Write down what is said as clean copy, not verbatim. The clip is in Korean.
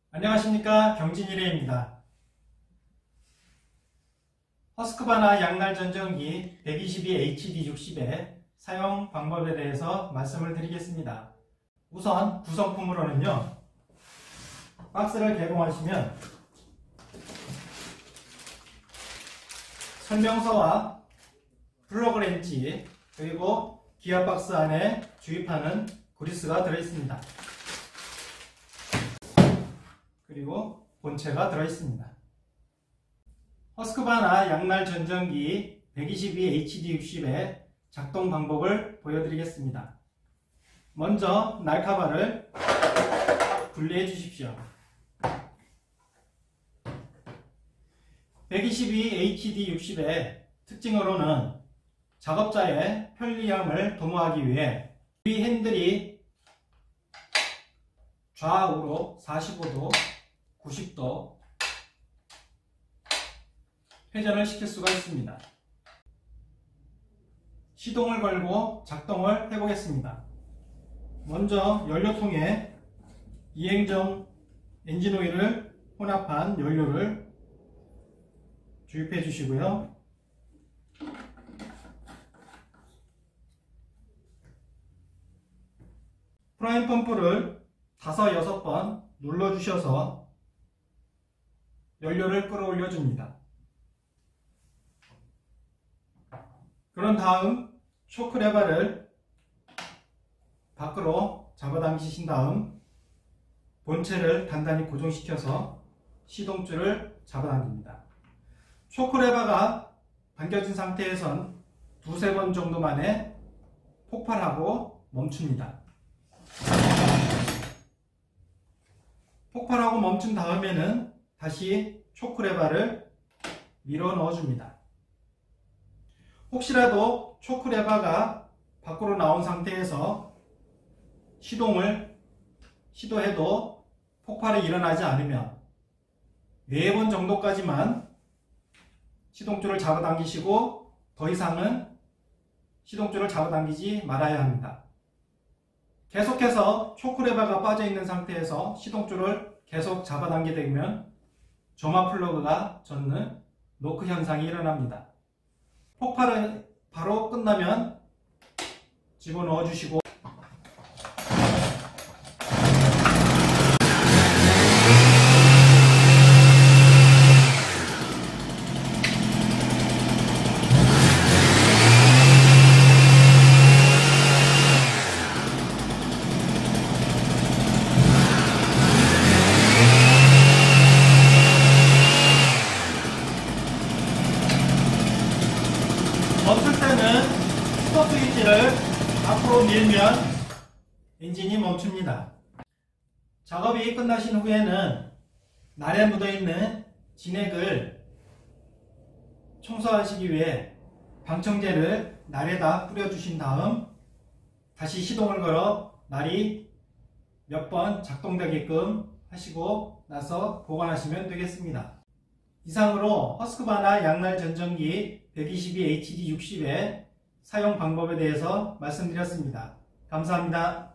안녕하십니까, 경진일회입니다. 허스크바나 양날 전전기 122HD60의 사용 방법에 대해서 말씀을 드리겠습니다. 우선 구성품으로는요, 박스를 개봉하시면 설명서와 플러그 렌치 그리고 기어 박스 안에 주입하는 그리스가 들어있습니다. 그리고 본체가 들어있습니다. 허스크바나 양날 전전기 122HD60의 작동 방법을 보여드리겠습니다. 먼저 날카바를 분리해 주십시오. 122HD60의 특징으로는 작업자의 편리함을 도모하기 위해 이 핸들이 좌우로 45도, 90도 회전을 시킬 수가 있습니다. 시동을 걸고 작동을 해보겠습니다. 먼저 연료통에 이행정 엔진오일을 혼합한 연료를 주입해 주시고요. 프라임 펌프를 5-6번 눌러주셔서 연료를 끌어올려 줍니다. 그런 다음 쇼크 레버를 밖으로 잡아당기신 다음 본체를 단단히 고정시켜서 시동줄을 잡아당깁니다. 쇼크 레버가 당겨진 상태에선 2-3번 정도 만에 폭발하고 멈춥니다. 폭발하고 멈춘 다음에는 다시 쇼크 레버를 밀어 넣어줍니다. 혹시라도 쇼크 레버가 밖으로 나온 상태에서 시동을 시도해도 폭발이 일어나지 않으면 4번 정도까지만 시동줄을 잡아당기시고 더 이상은 시동줄을 잡아당기지 말아야 합니다. 계속해서 쇼크 레버가 빠져 있는 상태에서 시동줄을 계속 잡아당기게 되면 점화 플러그가 젖는 노크 현상이 일어납니다. 폭발은 바로 끝나면 집어넣어 주시고 멈출 때는 스톱 스위치를 앞으로 밀면 엔진이 멈춥니다. 작업이 끝나신 후에는 날에 묻어있는 진액을 청소하시기 위해 방청제를 날에다 뿌려주신 다음 다시 시동을 걸어 날이 몇 번 작동되게끔 하시고 나서 보관하시면 되겠습니다. 이상으로 허스크바나 양날 전전기 122HD60의 사용 방법에 대해서 말씀드렸습니다. 감사합니다.